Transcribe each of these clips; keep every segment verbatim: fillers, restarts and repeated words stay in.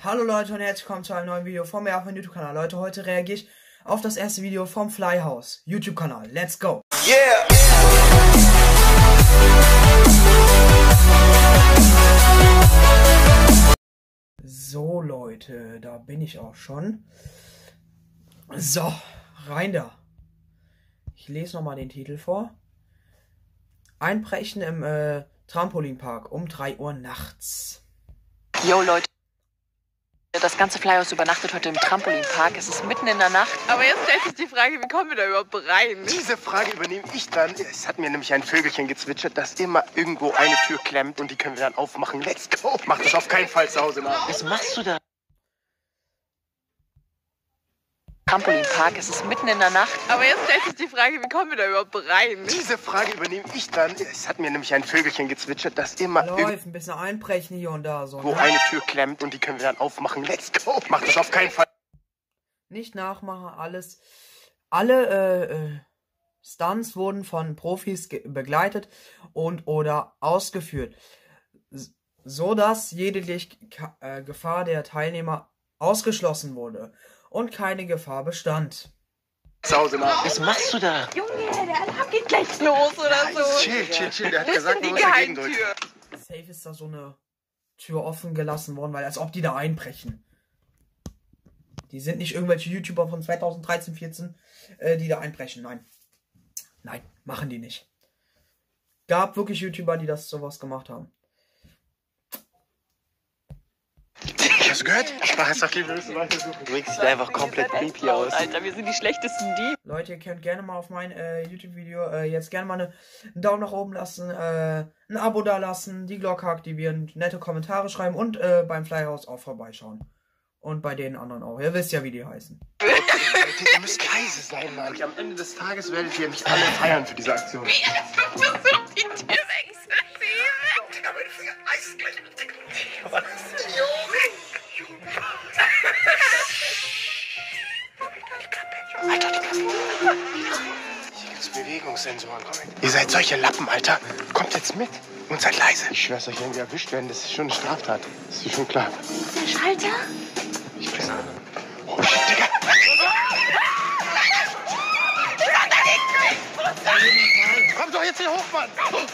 Hallo Leute und herzlich willkommen zu einem neuen Video von mir auf meinem YouTube-Kanal. Leute, heute reagiere ich auf das erste Video vom Flyhouse YouTube-Kanal. Let's go! Yeah! So Leute, da bin ich auch schon. So, rein da. Ich lese nochmal den Titel vor. Einbrechen im äh, Trampolinpark um drei Uhr nachts. Yo Leute, das ganze Flyhouse übernachtet heute im Trampolinpark. Es ist mitten in der Nacht. Aber jetzt stellt sich die Frage, wie kommen wir da überhaupt rein? Diese Frage übernehme ich dann. Es hat mir nämlich ein Vögelchen gezwitschert, dass immer irgendwo eine Tür klemmt und die können wir dann aufmachen. Let's go! Mach das auf keinen Fall zu Hause nach. Was machst du da? Trampolinpark, es ist mitten in der Nacht. Aber jetzt stellt sich die Frage, wie kommen wir da überhaupt rein? Diese Frage übernehme ich dann. Es hat mir nämlich ein Vögelchen gezwitschert, dass immer Läuft ein bisschen einbrechen hier und da so. irgendwo Ne? eine Tür klemmt und die können wir dann aufmachen. Let's go! Mach das auf keinen Fall. Nicht nachmachen, alles. Alle äh, äh, Stunts wurden von Profis begleitet und oder ausgeführt, so dass jegliche äh, Gefahr der Teilnehmer ausgeschlossen wurde und keine Gefahr bestand. Zu Hause nach. Was machst du da? Junge, der Alarm geht gleich los oder so. Chill, chill, chill. Der hat Wo ist gesagt, denn du die musst dagegen drücken. Geheimtür? Safe ist da so eine Tür offen gelassen worden, weil als ob die da einbrechen. Die sind nicht irgendwelche YouTuber von zweitausenddreizehn, vierzehn, äh, die da einbrechen. Nein. Nein, machen die nicht. Gab wirklich YouTuber, die das sowas gemacht haben. Hast du gehört? Spaß, sag lieber, willst du weiter suchen? Du sieht einfach komplett creepy aus. Alter, wir sind die schlechtesten Diebe. Leute, ihr könnt gerne mal auf mein äh, YouTube-Video äh, jetzt gerne mal eine, einen Daumen nach oben lassen, äh, ein Abo da lassen, die Glocke aktivieren, nette Kommentare schreiben und äh, beim Flyhouse auch vorbeischauen. Und bei den anderen auch. Ihr wisst ja, wie die heißen. Leute, ihr müsst leise sein, Mann. Am Ende des Tages werdet ihr mich alle feiern für diese Aktion. Die Tür weg. Alter, die Klappe. Hier gibt's Bewegungssensoren. Ihr seid solche Lappen, Alter. Kommt jetzt mit und seid leise. Ich schwör's euch, wenn wir erwischt werden, das ist schon eine Straftat. Das ist schon klar. Der Schalter? Ich weiß nicht. Oh shit, Digga. Komm doch jetzt hier hoch, Mann.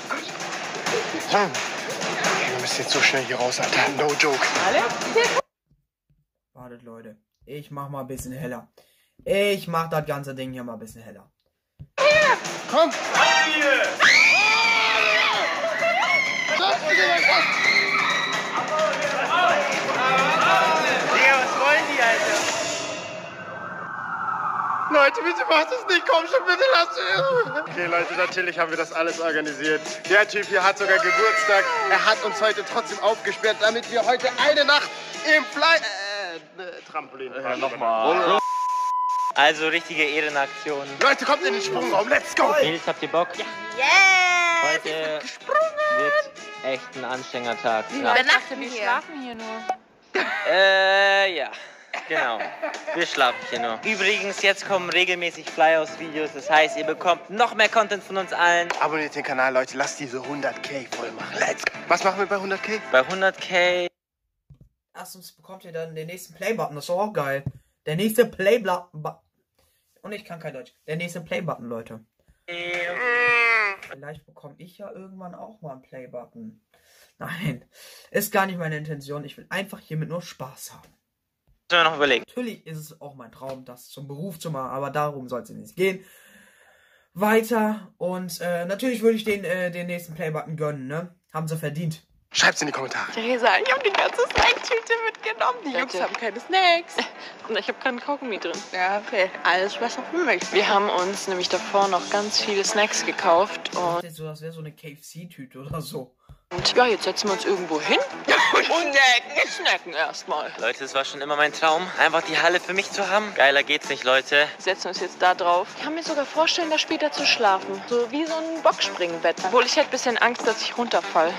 Wir müssen jetzt so schnell hier raus, Alter. No joke. Wartet, Leute. Ich mach mal ein bisschen heller. Ich mach das ganze Ding hier mal ein bisschen heller. Komm. Leute, bitte macht das nicht, komm schon, bitte lasst es. Okay, Leute, natürlich haben wir das alles organisiert. Der Typ hier hat sogar Geburtstag. Er hat uns heute trotzdem aufgesperrt, damit wir heute eine Nacht im Fly... Äh, äh Trampolin. Ja, nochmal. Also richtige Ehrenaktion. Leute, kommt in den Sprungraum, let's go. Mädels, habt ihr Bock? Ja. Yeah! Heute wird echt ein anstrengender Tag. Ja. Übernachten wir schlafen hier nur. Äh, ja. Genau. Wir schlafen hier nur. Übrigens, jetzt kommen regelmäßig Flyhouse-Videos. Das heißt, ihr bekommt noch mehr Content von uns allen. Abonniert den Kanal, Leute, lasst diese hundert K voll machen. Let's go. Was machen wir bei hundert K? Bei hundert K. Erstens bekommt ihr dann den nächsten Play-Button. Das ist doch auch geil. Der nächste Play-Button. Und ich kann kein Deutsch. Der nächste Play-Button, Leute. Vielleicht bekomme ich ja irgendwann auch mal einen Play-Button. Nein, ist gar nicht meine Intention. Ich will einfach hiermit nur Spaß haben. Sollen wir noch überlegen? Natürlich ist es auch mein Traum, das zum Beruf zu machen, aber darum soll es nicht gehen. Weiter und äh, natürlich würde ich den, äh, den nächsten Play-Button gönnen, ne? Haben sie verdient. Schreibt's in die Kommentare. Theresa, ich habe die ganze Snacktüte mitgenommen. Die Jungs Bitte. haben keine Snacks. Und ich habe keinen Kaugummi drin. Ja, okay. Alles besser für mich. Wir haben uns nämlich davor noch ganz viele Snacks gekauft und, Das, so, das wäre so eine K F C-Tüte oder so. und ja, jetzt setzen wir uns irgendwo hin und snacken, snacken erstmal. Leute, es war schon immer mein Traum, einfach die Halle für mich zu haben. Geiler geht's nicht, Leute. Wir setzen uns jetzt da drauf. Ich kann mir sogar vorstellen, da später zu schlafen. So wie so ein Boxspringbett. Obwohl ich hätte ein bisschen Angst, dass ich runterfall.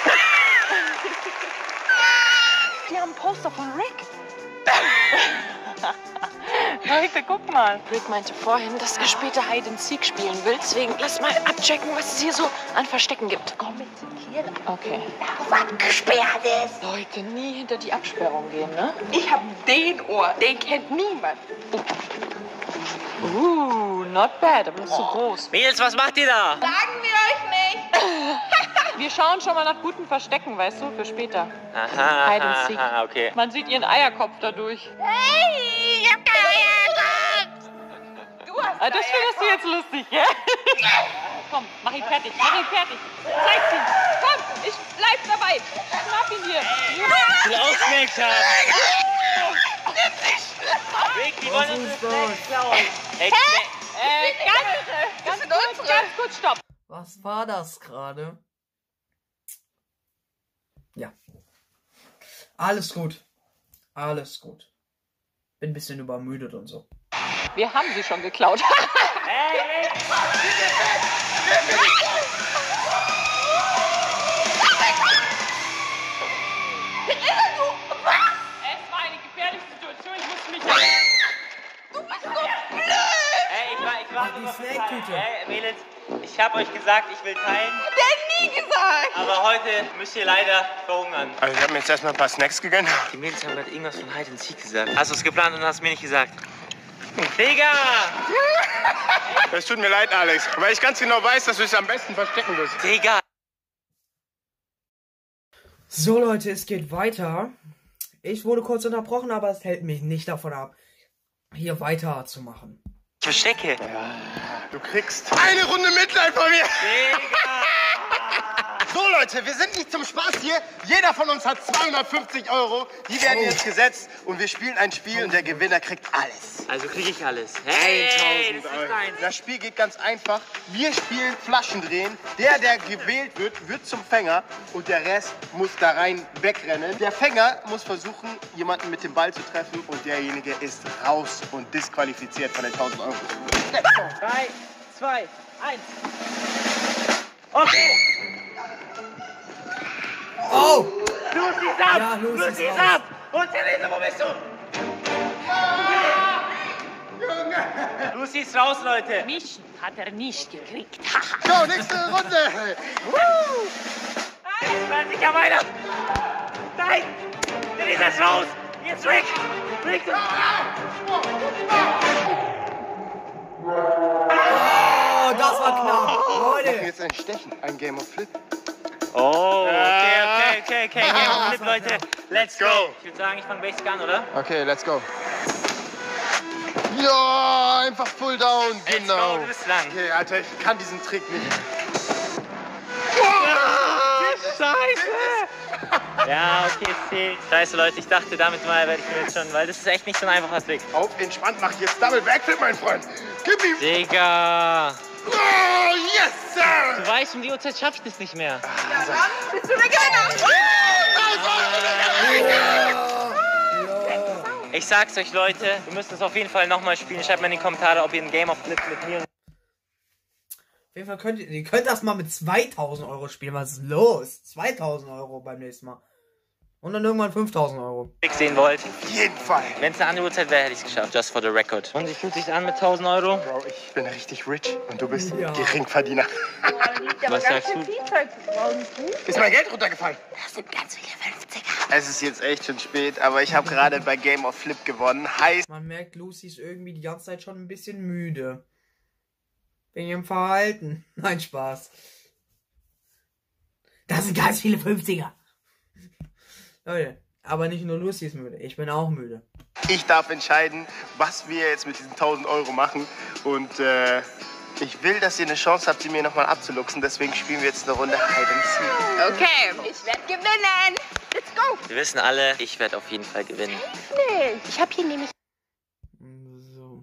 Die haben ein Poster von Rick. Leute, guck mal. Rick meinte vorhin, dass er später Hide and Seek spielen will. Deswegen lass mal abchecken, was es hier so an Verstecken gibt. Komm mit zum Tier. Okay. Was gesperrt ist. Leute, nie hinter die Absperrung gehen, ne? Ich hab den Ohr, den kennt niemand. Uh, not bad, aber nicht so groß. Mädels, was macht ihr da? Sagen wir euch nicht. Wir schauen schon mal nach guten Verstecken, weißt du, für später. Aha, Hide and Seek. aha, okay. Man sieht ihren Eierkopf dadurch. Hey, ich hab keine Eierkopf. Du hast Ah, das findest du jetzt lustig, gell? Komm, mach ihn fertig, mach ihn fertig. Zeig's ihm. Komm, ich bleib dabei. Schnapp ihn hier. Ich will auch Snacks haben. Rick, die wollen uns Snacks klauen. Hey, Äh, ganz, ganz kurz, ganz kurz, stopp. Was war das gerade? Ja. Alles gut. Alles gut. Bin ein bisschen übermüdet und so. Wir haben sie schon geklaut. hey, Rick. Es war eine gefährliche Situation, ich musste mich... Du bist so blöd. Hey, ich war, ich war Die nur für Snake-Tüte. Teilen. Hey, Mädels, ich hab euch gesagt, ich will teilen. Der nie gesagt. Aber heute müsst ihr leider verhungern. Also ich habe mir jetzt erstmal ein paar Snacks gegönnt. Die Mädels haben gerade irgendwas von Hide and Seek gesagt. Hast du es geplant und hast mir nicht gesagt? Digga! Es tut mir leid, Alex, weil ich ganz genau weiß, dass du es am besten verstecken wirst. Digga! So Leute, es geht weiter. Ich wurde kurz unterbrochen, aber es hält mich nicht davon ab, hier weiterzumachen. Ich verstecke. Du kriegst eine Runde Mitleid von mir. Digga! So Leute, wir sind nicht zum Spaß hier. Jeder von uns hat zweihundertfünfzig Euro. Die werden jetzt gesetzt und wir spielen ein Spiel und der Gewinner kriegt alles. Also kriege ich alles. Hey, tausend das ist Euro. deins. Das Spiel geht ganz einfach. Wir spielen Flaschendrehen. Der, der gewählt wird, wird zum Fänger und der Rest muss da rein wegrennen. Der Fänger muss versuchen, jemanden mit dem Ball zu treffen und derjenige ist raus und disqualifiziert von den tausend Euro. Drei, zwei, eins. Okay. Oh! Lucy ist ab! Ja, Lucy ist Lucy ist raus. ab! Und Therese, wo bist du? Lucy ist raus, Leute. Mich hat er nicht gekriegt. So, nächste Runde. Jetzt werden sicher weiter. Nein! Therese ist raus! Jetzt Rick! Rick! Oh, das war knapp. Leute. Jetzt ein Stechen, ein Game of Flip. Oh, okay, okay, okay, okay. Game of Flip, Ja. Leute. Let's go. Ich würde sagen, ich fange Basic an, oder? Okay, let's go. Ja, einfach full down, Let's genau. go, du bist lang. Okay, Alter, ich kann diesen Trick nicht. Scheiße! Ja, okay, es zählt. Scheiße, Leute, ich dachte, damit mal werde ich mir jetzt schon, weil das ist echt nicht so ein einfacher Trick. Auf entspannt, mach ich jetzt Double Backflip, mein Freund. Gib ihm. Digga! Oh, yes, Sir. Du weißt, um die Uhrzeit schaff ich das nicht mehr. Bist du der Gewinner? Ich sag's euch, Leute, wir müssen es auf jeden Fall nochmal spielen. Schreibt mal in die Kommentare, ob ihr ein Game of Flip mit mir... Auf jeden Fall könnt ihr, ihr könnt das mal mit zweitausend Euro spielen. Was ist los? zweitausend Euro beim nächsten Mal. Und dann irgendwann fünftausend Euro. sehen wollt. Auf jeden Fall. Wenn es eine andere Uhrzeit wäre, hätte ich es geschafft. Just for the record. Und wie fühlt sich an mit tausend Euro? Bro, ich bin richtig rich und du bist Ja. Geringverdiener. Was sagst du? Ist mein Geld runtergefallen? Das sind ganz viele fünfziger. Es ist jetzt echt schon spät, aber ich habe gerade bei Game of Flip gewonnen. Heißt, Man merkt, Lucy ist irgendwie die ganze Zeit schon ein bisschen müde. Wegen ihrem Verhalten. Nein, Spaß. Das sind ganz viele fünfziger. Leute, aber nicht nur Lucy ist müde. Ich bin auch müde. ich darf entscheiden, was wir jetzt mit diesen tausend Euro machen. Und äh, ich will, dass ihr eine Chance habt, sie mir nochmal abzuluxen. Deswegen spielen wir jetzt eine Runde Hide and Seek. Okay, ich werde gewinnen. Let's go. Wir wissen alle, ich werde auf jeden Fall gewinnen. Ich habe hier nämlich... So.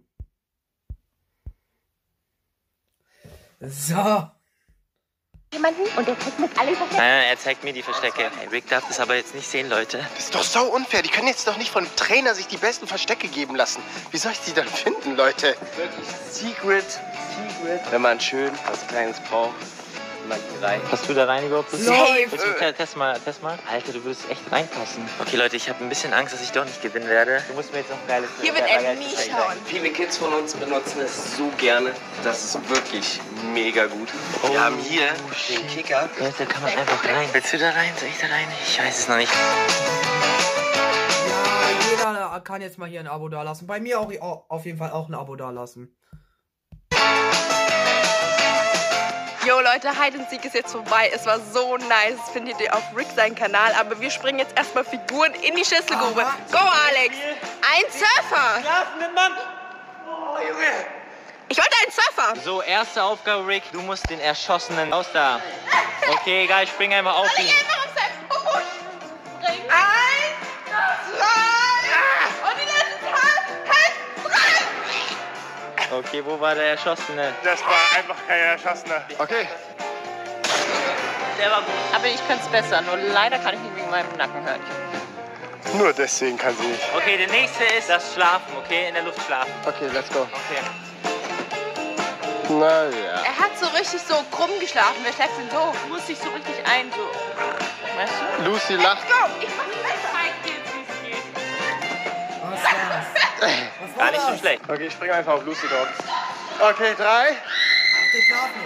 So. jemanden und der kriegt mit alles auf Nein, nein, er zeigt mir die Verstecke. Hey, Rick darf das aber jetzt nicht sehen, Leute. Das ist doch so unfair. Die können jetzt doch nicht von dem Trainer sich die besten Verstecke geben lassen. Wie soll ich die dann finden, Leute? Wirklich Secret, Secret. Wenn man schön was Kleines braucht. mal hier rein. Passt du da rein überhaupt? Safe. Bitte, test mal, test mal. Alter, du würdest echt reinpassen. Okay, Leute, ich habe ein bisschen Angst, dass ich doch nicht gewinnen werde. Du musst mir jetzt noch ein geiles... Hier wird er nie schauen. Viele Kids von uns benutzen es so gerne. Das ist wirklich mega gut. Oh, Wir haben hier den Kicker. Ja, da kann man einfach rein. Willst du da rein? Soll ich da rein? Ich weiß es noch nicht. Ja, jeder kann jetzt mal hier ein Abo dalassen. Bei mir auch auf jeden Fall auch ein Abo dalassen. Jo Leute, Hide and Seek ist jetzt vorbei. Es war so nice. Das findet ihr auf Rick seinen Kanal. Aber wir springen jetzt erstmal Figuren in die Schüsselgrube. Aha. Go Alex! Ein Surfer! Schlafenden Mann! Oh, Junge. Ich wollte einen Surfer! So, erste Aufgabe, Rick. Du musst den Erschossenen raus da. Okay, egal, ich spring einfach auf ihn. Eins, zwei und die letzte Zeit, drei! Okay, wo war der Erschossene? Das war einfach kein Erschossener. Okay. Der war gut. Aber ich könnte es besser, nur leider kann ich nicht wegen meinem Nackenhörnchen. Nur deswegen kann sie nicht. Okay, der nächste ist das Schlafen, okay? In der Luft schlafen. Okay, let's go. Okay. Na ja. Er hat so richtig so krumm geschlafen. Wer schläft denn so? Du musst dich so richtig ein, so. Weißt du? Lucy lacht. Go! Ich mach die Beste. Zeig dir, wie es geht. Was war's? Was war Gar nicht so das? schlecht. Okay, ich springe einfach auf Lucy drauf. Okay, drei. Ach, der Schlafen.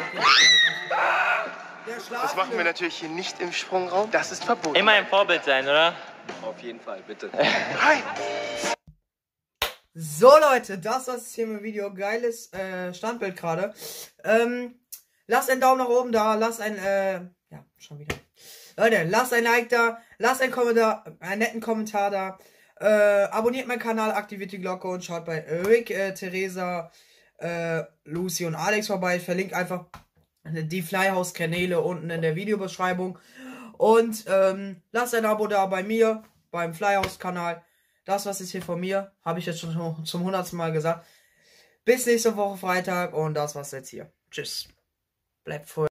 Der Schlafen. Das machen wir natürlich hier nicht im Sprungraum. Das ist verboten. Immer ein Vorbild sein, oder? Auf jeden Fall, bitte. Hi. So Leute, das war's hier mit dem Video. Geiles äh, Standbild gerade. Ähm, lasst einen Daumen nach oben da, lasst ein, äh, ja, schon wieder. Leute, lasst ein Like da, lasst einen Kommentar, einen netten Kommentar da. Äh, abonniert meinen Kanal, aktiviert die Glocke und schaut bei Rick, äh, Theresa, äh, Lucy und Alex vorbei. Ich verlinke einfach die Flyhouse-Kanäle unten in der Videobeschreibung. Und ähm, lasst ein Abo da bei mir, beim Flyhouse-Kanal. Das, was ist hier von mir, habe ich jetzt schon zum hundertsten Mal gesagt. Bis nächste Woche Freitag und das war's jetzt hier. Tschüss. Bleibt voll.